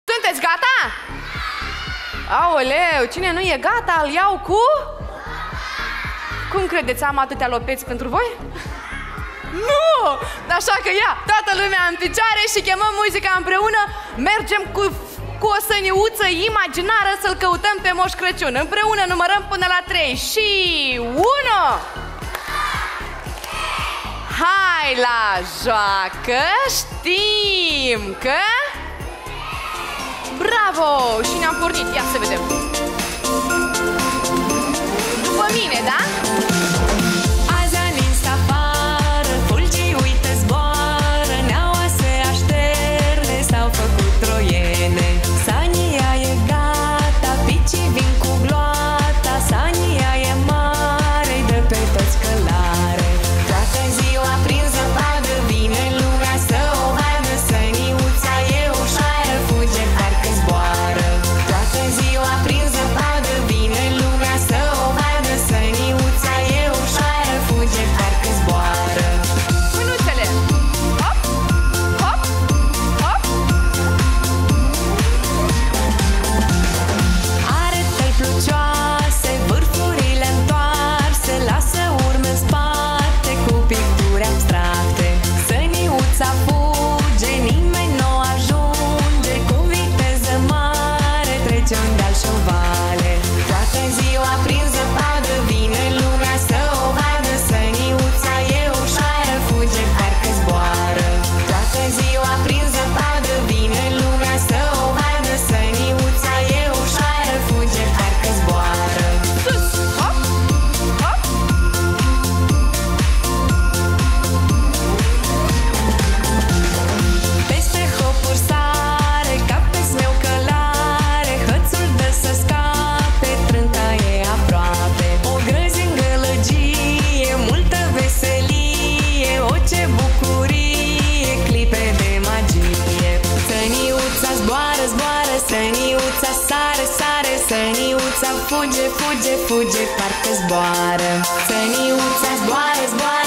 Sunteți gata? Aoleu, cine nu e gata, îl iau cu... Cum credeți, am atâtea lopeți pentru voi? Nu! Așa că ia, toată lumea în picioare și chemăm muzica împreună. Mergem cu o săniuță imaginară să-l căutăm pe Moș Crăciun. Împreună numărăm până la 3 și 1. Hai la joacă, știm că... Bravo! Și ne-am pornit, ia să vedem. După mine, da? Azi a nins afară, fulgii uită zboară, neaua se așterne, s-au făcut troiene. Sania e gata, picii vin cu gloata, Sania e mare, dă pe toți călare. Toată ziua prin zăpadă vine lumea să o vadă, Săniuța e ușoară, fuge parcă zboară. Toată ziua prin zăpadă vine lumea să o vadă, Săniuța e ușoară, fuge parcă zboară. Mânuțele! Hop! Hop! Hop! Are tăi plucioase, vârfurile întoarse, lasă urme în spate cu picturi abstracte. Săniuța fuge, nimeni nu ajunge, cu viteză mare trece un deal și o vale. Toată ziua prin zăpadă vine lumea să o vadă, Săniuța e ușoară, fuge parcă zboară. Toată ziua prin zăpadă vine lumea să o vadă, Săniuța e ușoară, fuge parcă zboară. Sus! Hop! Hop! Peste hopuri sare, ca pe smeu călare, hățul dă să scape, trânta e aproape. O grăzi în gălăgie, multă veselie, o ce bucurie, clipe de magie. Săniuța zboară, zboară, Săniuța sare, sare, Săniuța fuge, fuge, fuge, parcă zboară. Săniuța zboară, zboară,